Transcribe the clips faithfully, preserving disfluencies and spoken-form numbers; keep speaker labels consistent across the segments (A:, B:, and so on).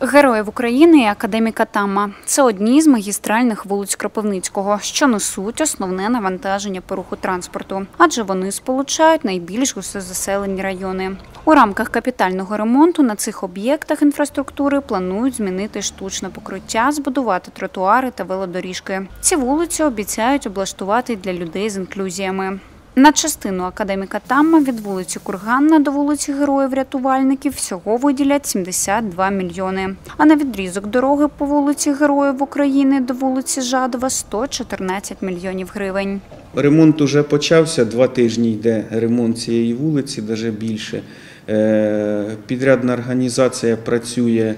A: Героїв України і академіка Тамма – це одні з магістральних вулиць Кропивницького, що несуть основне навантаження по руху транспорту, адже вони сполучають найбільш густозаселені райони. У рамках капітального ремонту на цих об'єктах інфраструктури планують змінити штучне покриття, збудувати тротуари та велодоріжки. Ці вулиці обіцяють облаштувати для людей з інклюзіями. На частину академіка Тамма від вулиці Курганна до вулиці Героїв-Рятувальників всього виділять сімдесят два мільйони. А на відрізок дороги по вулиці Героїв України до вулиці Жадова – сто чотирнадцять мільйонів гривень.
B: Ремонт уже почався, два тижні йде ремонт цієї вулиці, навіть більше. Підрядна організація працює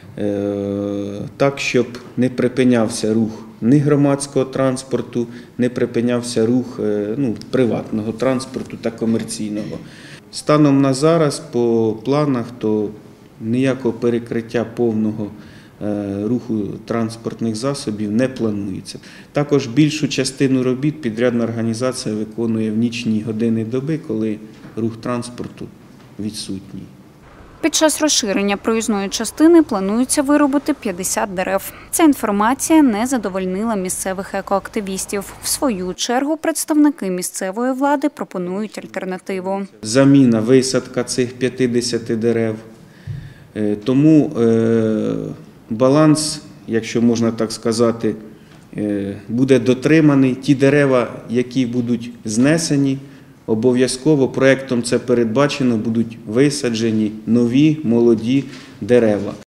B: так, щоб не припинявся рух ні громадського транспорту, не припинявся рух ну, приватного транспорту та комерційного. Станом на зараз по планах то ніякого перекриття повного руху транспортних засобів не планується. Також більшу частину робіт підрядна організація виконує в нічні години доби, коли рух транспорту відсутній.
A: Під час розширення проїзної частини планується вирубити п'ятдесят дерев. Ця інформація не задовольнила місцевих екоактивістів. В свою чергу представники місцевої влади пропонують альтернативу.
B: Заміна, висадка цих п'ятдесят дерев. Тому баланс, якщо можна так сказати, буде дотриманий. Ті дерева, які будуть знесені, обов'язково проєктом це передбачено, будуть висаджені нові молоді дерева.